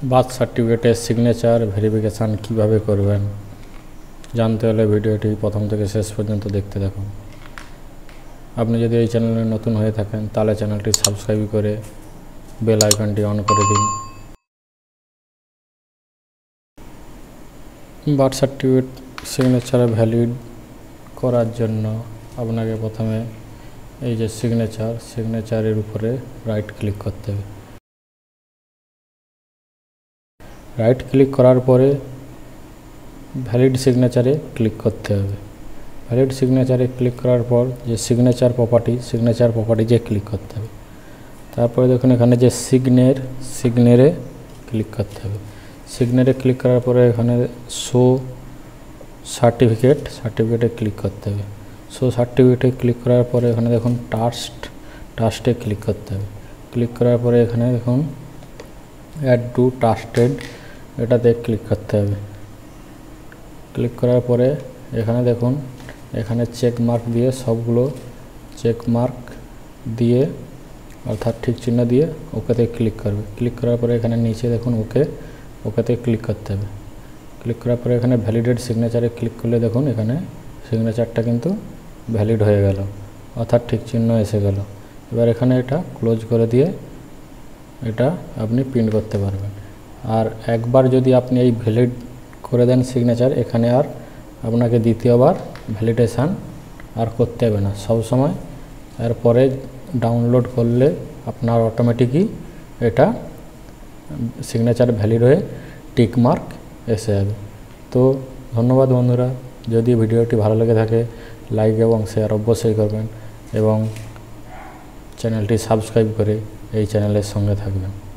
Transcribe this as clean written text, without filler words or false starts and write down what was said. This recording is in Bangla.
বার্থ সার্টিফিকেটের সিগনেচার ভেরিফিকেশান কীভাবে করবেন জানতে হলে ভিডিওটি প্রথম থেকে শেষ পর্যন্ত দেখতে থাকুন। আপনি যদি এই চ্যানেলে নতুন হয়ে থাকেন তাহলে চ্যানেলটি সাবস্ক্রাইব করে বেল আইকনটি অন করে দিন। বার্থ সার্টিফিকেট সিগনেচার ভ্যালিড করার জন্য আপনাকে প্রথমে এই যে সিগনেচারের উপরে রাইট ক্লিক করতে হবে। রাইট ক্লিক করার পরে ভ্যালিড সিগনেচারে ক্লিক করতে হবে। ভ্যালিড সিগনেচারে ক্লিক করার পর যে সিগনেচার প্রপার্টিজে ক্লিক করতে হবে। তারপরে দেখুন এখানে যে সিগনেরে ক্লিক করতে হবে। সিগনেরে ক্লিক করার পরে এখানে শো সার্টিফিকেটে ক্লিক করতে হবে। শো সার্টিফিকেটে ক্লিক করার পরে এখানে দেখুন টাস্টে ক্লিক করতে হবে। ক্লিক করার পরে এখানে দেখুন অ্যাড টু টাস্টেড এটাতে ক্লিক করতে হবে। ক্লিক করার পরে এখানে দেখুন এখানে চেক মার্ক দিয়ে সবগুলো চেক মার্ক দিয়ে অর্থাৎ ঠিক চিহ্ন দিয়ে ওকেতে ক্লিক করবে। ক্লিক করার পরে এখানে নিচে দেখুন ওকেতে ক্লিক করতে হবে। ক্লিক করার পরে এখানে ভ্যালিডেট সিগনেচারে ক্লিক করলে দেখুন এখানে সিগনেচারটা কিন্তু ভ্যালিড হয়ে গেল অর্থাৎ ঠিক চিহ্ন এসে গেল। এবার এখানে এটা ক্লোজ করে দিয়ে এটা আপনি প্রিন্ট করতে পারবেন। আর একবার যদি আপনি এই ভ্যালিড করে দেন সিগনেচার এখানে আর আপনাকে দ্বিতীয়বার ভ্যালিডেশান আর করতে হবে না। সবসময় এরপরে ডাউনলোড করলে আপনার অটোমেটিকই এটা সিগনেচার ভ্যালিড হয়ে টিক মার্ক এসে যাবে। তো ধন্যবাদ বন্ধুরা, যদি ভিডিওটি ভালো লেগে থাকে লাইক এবং শেয়ার অবশ্যই করবেন এবং চ্যানেলটি সাবস্ক্রাইব করে এই চ্যানেলের সঙ্গে থাকবেন।